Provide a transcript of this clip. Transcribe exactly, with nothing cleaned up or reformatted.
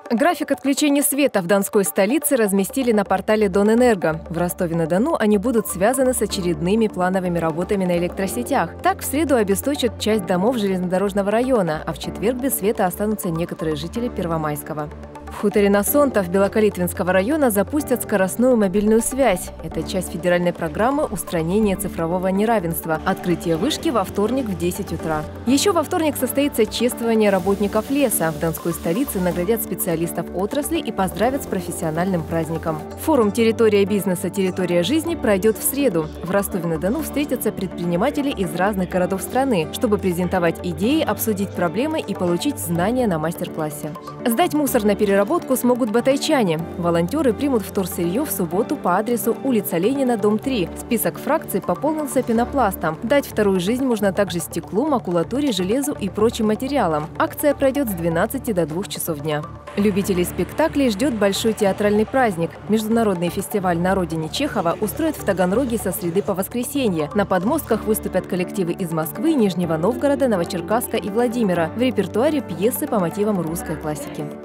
График отключения света в Донской столице разместили на портале Донэнерго. В Ростове-на-Дону они будут связаны с очередными плановыми работами на электросетях. Так, в среду обесточат часть домов железнодорожного района, а в четверг без света останутся некоторые жители Первомайского. В хуторе Насонтов Белокалитвинского района запустят скоростную мобильную связь. Это часть федеральной программы устранения цифрового неравенства. Открытие вышки во вторник в десять утра. Еще во вторник состоится чествование работников леса. В Донской столице наградят специалистов отрасли и поздравят с профессиональным праздником. Форум «Территория бизнеса. Территория жизни» пройдет в среду. В Ростове-на-Дону встретятся предприниматели из разных городов страны, чтобы презентовать идеи, обсудить проблемы и получить знания на мастер-классе. Сдать мусор на переработку смогут батайчане. Волонтеры примут вторсырье в субботу по адресу улица Ленина, дом три. Список фракций пополнился пенопластом. Дать вторую жизнь можно также стеклу, макулатуре, железу и прочим материалам. Акция пройдет с двенадцати до двух часов дня. Любителей спектаклей ждет большой театральный праздник. Международный фестиваль «На родине Чехова» устроят в Таганроге со среды по воскресенье. На подмостках выступят коллективы из Москвы, Нижнего Новгорода, Новочеркасска и Владимира. В репертуаре пьесы по мотивам русской классики.